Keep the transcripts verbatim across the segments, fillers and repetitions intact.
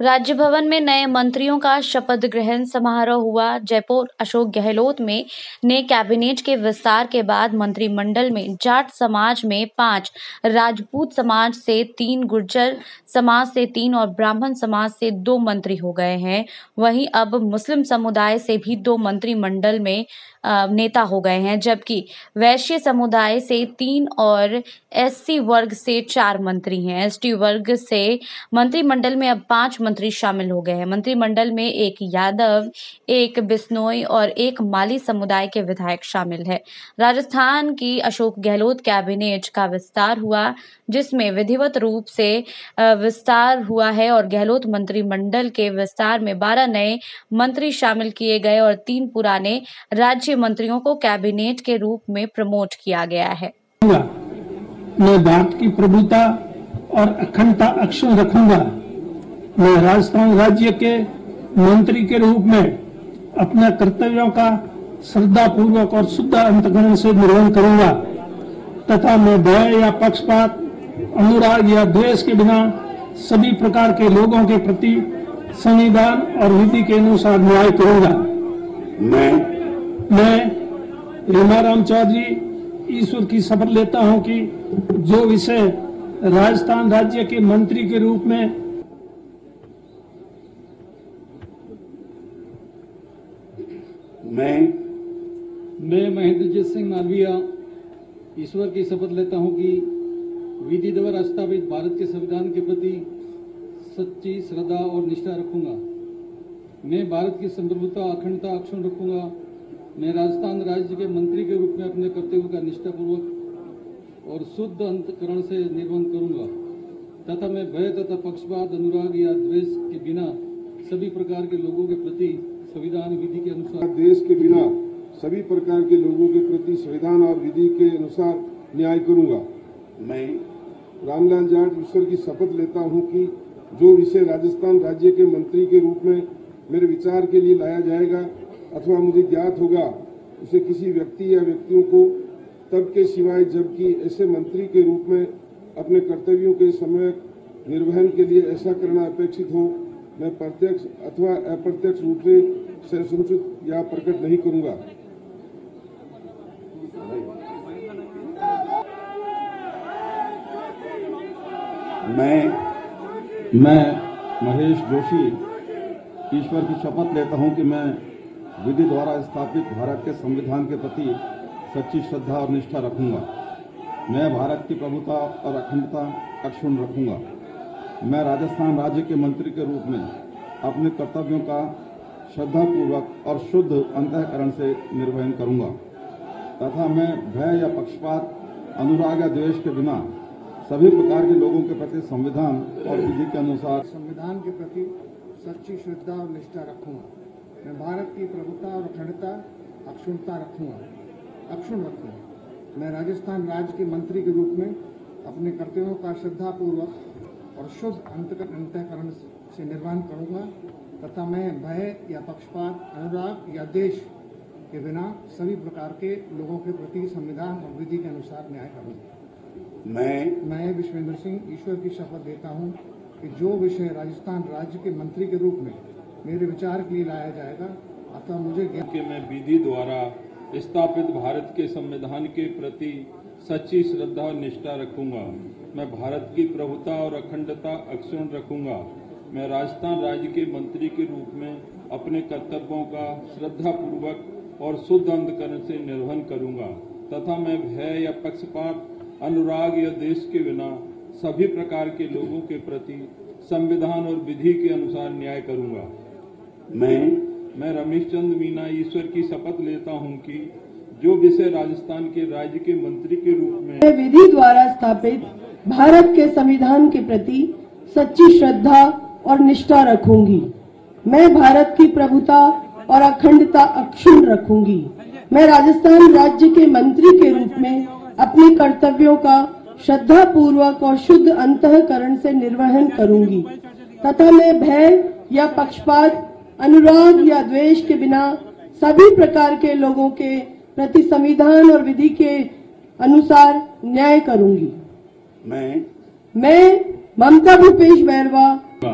राज्य भवन में नए मंत्रियों का शपथ ग्रहण समारोह हुआ। जयपुर अशोक गहलोत में ने कैबिनेट के विस्तार के बाद मंत्रिमंडल में जाट समाज में पांच, राजपूत समाज से तीन, गुर्जर समाज से तीन और ब्राह्मण समाज से दो मंत्री हो गए हैं। वहीं अब मुस्लिम समुदाय से भी दो मंत्रिमंडल में नेता हो गए हैं, जबकि वैश्य समुदाय से तीन और एससी वर्ग से चार मंत्री हैं। एसटी वर्ग से मंत्रिमंडल में अब पांच मंत्री शामिल हो गए हैं। मंत्रिमंडल में एक यादव, एक बिश्नोई और एक माली समुदाय के विधायक शामिल है। राजस्थान की अशोक गहलोत कैबिनेट का विस्तार हुआ, जिसमें विधिवत रूप से विस्तार हुआ है और गहलोत मंत्रिमंडल के विस्तार में बारह नए मंत्री शामिल किए गए और तीन पुराने राज्य मंत्रियों को कैबिनेट के रूप में प्रमोट किया गया है। मैं भारत की प्रभुता और अखंडता अक्षुण्ण रखूंगा। मैं राजस्थान राज्य के मंत्री के रूप में अपने कर्तव्यों का श्रद्धा पूर्वक और शुद्ध अंतःकरण से निर्वहन करूंगा तथा मैं भय या पक्षपात, अनुराग या द्वेष के बिना सभी प्रकार के लोगों के प्रति संविधान और विधि के अनुसार न्याय करूंगा। मैं मैं हेमाराम चौधरी ईश्वर की शपथ लेता हूं कि जो विषय राजस्थान राज्य के मंत्री के रूप में मैं मैं महेंद्रजीत सिंह मालवीय ईश्वर की शपथ लेता हूं कि विधि द्वारा स्थापित भारत के संविधान के प्रति सच्ची श्रद्धा और निष्ठा रखूंगा। मैं भारत की संप्रभुता अखंडता अक्षुण्ण रखूंगा। मैं राजस्थान राज्य के मंत्री के रूप में अपने कर्तव्यों का निष्ठापूर्वक और शुद्ध अंतःकरण से निर्वहन करूंगा तथा मैं भय तथा पक्षपात, अनुराग या द्वेष के बिना सभी प्रकार के लोगों के प्रति संविधान विधि के अनुसार देश के बिना सभी प्रकार के लोगों के प्रति संविधान और विधि के अनुसार न्याय करूंगा। मैं रामलाल जाट ईश्वर की शपथ लेता हूं कि जो विषय राजस्थान राज्य के मंत्री के रूप में मेरे विचार के लिए लाया जाएगा अथवा मुझे ज्ञात होगा, उसे किसी व्यक्ति या व्यक्तियों को तब के सिवाय जबकि ऐसे मंत्री के रूप में अपने कर्तव्यों के समय निर्वहन के लिए ऐसा करना अपेक्षित हो, मैं प्रत्यक्ष अथवा अप्रत्यक्ष रूप से संसूचित या प्रकट नहीं करूंगा। मैं मैं महेश जोशी ईश्वर की शपथ लेता हूं कि मैं विधि द्वारा स्थापित भारत के संविधान के प्रति सच्ची श्रद्धा और निष्ठा रखूंगा। मैं भारत की प्रभुता और अखंडता अक्षुण्ण रखूंगा। मैं राजस्थान राज्य के मंत्री के रूप में अपने कर्तव्यों का श्रद्धापूर्वक और शुद्ध अंतःकरण से निर्वहन करूंगा तथा मैं भय या पक्षपात, अनुराग या द्वेष के बिना सभी प्रकार के लोगों के प्रति संविधान और विधि के अनुसार संविधान के प्रति सच्ची श्रद्धा और निष्ठा रखूंगा। मैं भारत की प्रभुता और अखंडता अक्षुण्णता रखूंगा अक्षुण्ण रखूंगा। मैं राजस्थान राज्य के मंत्री के रूप में अपने कर्तव्यों का श्रद्धापूर्वक और शुद्ध अंतःकरण से निर्वहन करूंगा तथा मैं भय या पक्षपात, अनुराग या देश के बिना सभी प्रकार के लोगों के प्रति संविधान और विधि के अनुसार न्याय करूंगा। मैं मैं विश्वेंद्र सिंह ईश्वर की शपथ लेता हूं कि जो विषय राजस्थान राज्य के मंत्री के रूप में मेरे विचार के लिए लाया जाएगा अतः मुझे कि मैं विधि द्वारा स्थापित भारत के संविधान के प्रति सच्ची श्रद्धा और निष्ठा रखूंगा। मैं भारत की प्रभुता और अखंडता अक्षुण्ण रखूंगा। मैं राजस्थान राज्य के मंत्री के रूप में अपने कर्तव्यों का श्रद्धापूर्वक और शुद्ध अंतःकरण से निर्वहन करूंगा तथा मैं भय या पक्षपात, अनुराग या देश के बिना सभी प्रकार के लोगों के प्रति संविधान और विधि के अनुसार न्याय करूंगा। मैं मैं रमेश चंद्र मीना ईश्वर की शपथ लेता हूं कि जो विषय राजस्थान के राज्य के मंत्री के रूप में विधि द्वारा स्थापित भारत के संविधान के प्रति सच्ची श्रद्धा और निष्ठा रखूंगी। मैं भारत की प्रभुता और अखंडता अक्षुण्ण रखूंगी। मैं राजस्थान राज्य के मंत्री के रूप में अपने कर्तव्यों का श्रद्धा पूर्वक और शुद्ध अंतःकरण से निर्वहन करूंगी तथा मैं भय या पक्षपात, अनुराग या द्वेष के बिना सभी प्रकार के लोगों के प्रति संविधान और विधि के अनुसार न्याय करूंगी। मैं मैं ममता भूपेश बैरवा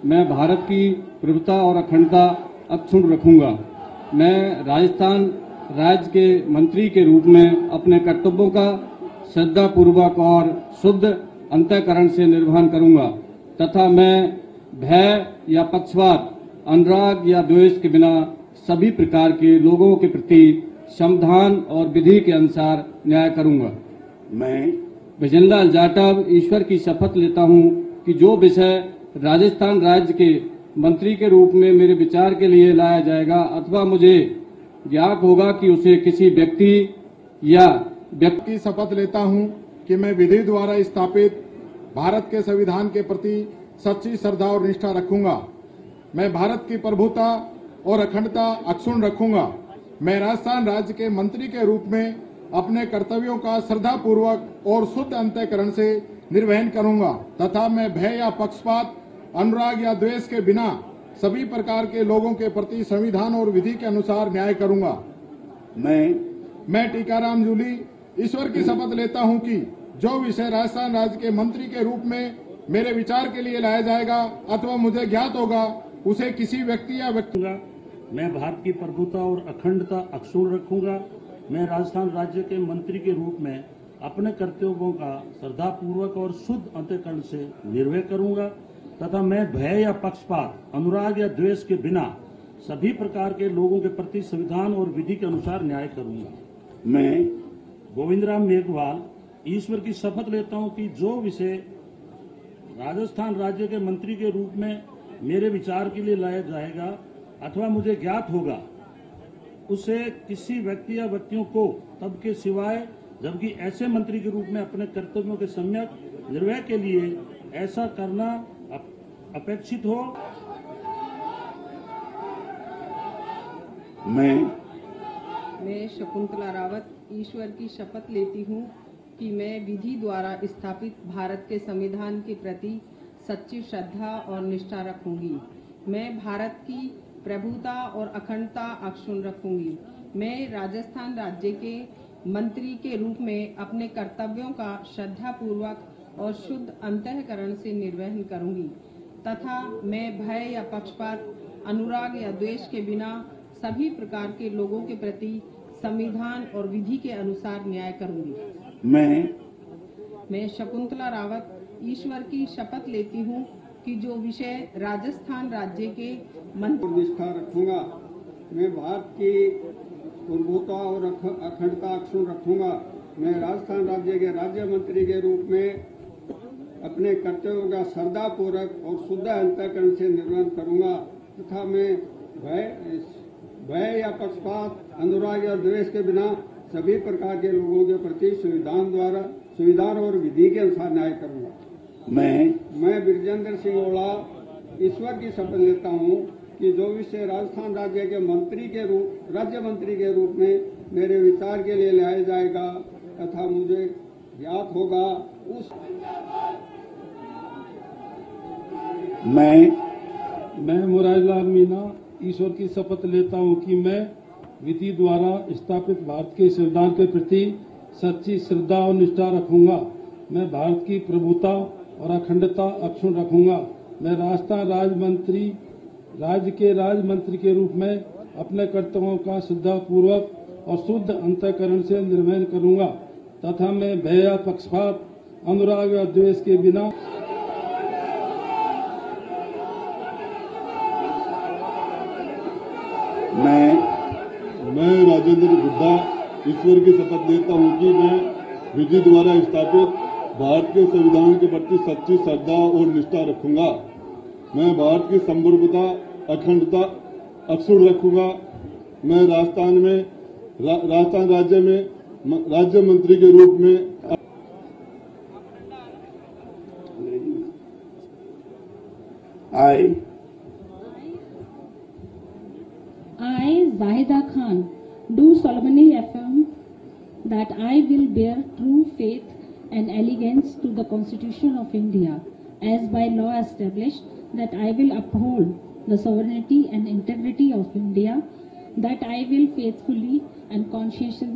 मैं भारत की प्रभुता और अखंडता अक्षुण्ण रखूंगा। मैं राजस्थान राज्य के मंत्री के रूप में अपने कर्तव्यों का श्रद्धापूर्वक और शुद्ध अंतःकरण से निर्वहन करूंगा तथा मैं भय या पक्षपात, अनुराग या द्वेष के बिना सभी प्रकार के लोगों के प्रति संविधान और विधि के अनुसार न्याय करूंगा। मैं भजनलाल जाटव ईश्वर की शपथ लेता हूं कि जो विषय राजस्थान राज्य के मंत्री के रूप में मेरे विचार के लिए लाया जाएगा अथवा मुझे ज्ञात होगा कि उसे किसी व्यक्ति या व्यक्ति की शपथ लेता हूं कि मैं विधि द्वारा स्थापित भारत के संविधान के प्रति सच्ची श्रद्धा और निष्ठा रखूंगा। मैं भारत की प्रभुता और अखंडता अक्षुण्ण रखूंगा। मैं राजस्थान राज्य के मंत्री के रूप में अपने कर्तव्यों का श्रद्धापूर्वक और शुद्ध अंतःकरण से निर्वहन करूंगा तथा मैं भय या पक्षपात, अनुराग या द्वेष के बिना सभी प्रकार के लोगों के प्रति संविधान और विधि के अनुसार न्याय करूंगा। मैं मैं टीकाराम जूली ईश्वर की शपथ लेता हूं कि जो विषय राजस्थान राज्य के मंत्री के रूप में मेरे विचार के लिए लाया जाएगा अथवा मुझे ज्ञात होगा उसे किसी व्यक्ति या व्यक्ति मैं भारत की प्रभुता और अखंडता अक्षुण्ण रखूंगा। मैं राजस्थान राज्य के मंत्री के रूप में अपने कर्तव्यों का श्रद्धापूर्वक और शुद्ध अंतःकरण से निर्वह करूंगा तथा मैं भय या पक्षपात, अनुराग या द्वेष के बिना सभी प्रकार के लोगों के प्रति संविधान और विधि के अनुसार न्याय करूंगा। मैं गोविंदराम मेघवाल ईश्वर की शपथ लेता हूं कि जो विषय राजस्थान राज्य के मंत्री के रूप में मेरे विचार के लिए लाया जाएगा अथवा मुझे ज्ञात होगा उसे किसी व्यक्ति या व्यक्तियों को तब के सिवाय जबकि ऐसे मंत्री के रूप में अपने कर्तव्यों के सम्यक निर्वह के लिए ऐसा करना अपेक्षित हो। मैं मैं शकुंतला रावत ईश्वर की शपथ लेती हूँ कि मैं विधि द्वारा स्थापित भारत के संविधान के प्रति सच्ची श्रद्धा और निष्ठा रखूंगी। मैं भारत की प्रभुता और अखंडता अक्षुण्ण रखूंगी। मैं राजस्थान राज्य के मंत्री के रूप में अपने कर्तव्यों का श्रद्धापूर्वक और शुद्ध अंतःकरण से निर्वहन करूंगी तथा मैं भय या पक्षपात, अनुराग या द्वेष के बिना सभी प्रकार के लोगों के प्रति संविधान और विधि के अनुसार न्याय करूंगी। मैं मैं शकुंतला रावत ईश्वर की शपथ लेती हूँ कि जो विषय राजस्थान राज्य के मंत्री निष्ठा रखूंगा। मैं भारत की प्रभुता और अखंडता अक्षुण्ण रखूंगा। मैं राजस्थान राज्य के राज्य मंत्री के रूप में अपने कर्तव्यों का श्रद्धापूर्वक और शुद्ध अंतःकरण से निर्वहन करूंगा तथा मैं भय भय या पक्षपात, अनुराग या द्वेष के बिना सभी प्रकार के लोगों के प्रति संविधान द्वारा संविधान और विधि के अनुसार न्याय करूंगा। मैं मैं बिरजेंद्र सिंह ओला ईश्वर की शपथ लेता हूं कि जो विषय राजस्थान राज्य के मंत्री के रूप राज्य मंत्री के रूप में मेरे विचार के लिए लाया जाएगा तथा मुझे ज्ञात होगा उस मैं मैं मुरारीलाल मीणा ईश्वर की शपथ लेता हूं कि मैं विधि द्वारा स्थापित भारत के संविधान के प्रति सच्ची श्रद्धा और निष्ठा रखूंगा। मैं भारत की प्रभुता और अखंडता अक्षुण्ण रखूंगा। मैं राजस्थान राज्य मंत्री राज्य के राज्य मंत्री के रूप में अपने कर्तव्यों का श्रद्धापूर्वक और शुद्ध अंतःकरण से निर्वहन करूंगा तथा मैं भय या पक्षपात, अनुराग या द्वेष के बिना मैं मैं राजेंद्र गुड्डा ईश्वर की शपथ लेता हूं कि मैं विधि द्वारा स्थापित भारत के संविधान के प्रति सच्ची श्रद्धा और निष्ठा रखूंगा। मैं भारत की संप्रभुता अखंडता अक्षुण्ण रखूंगा। मैं राजस्थान में रा, राजस्थान राज्य में राज्य मंत्री के रूप में आई I, Zahida Khan, do solemnly affirm that I will bear true faith and allegiance to the Constitution of India, as by law established, that I will uphold the sovereignty and integrity of India, that I will faithfully and conscientiously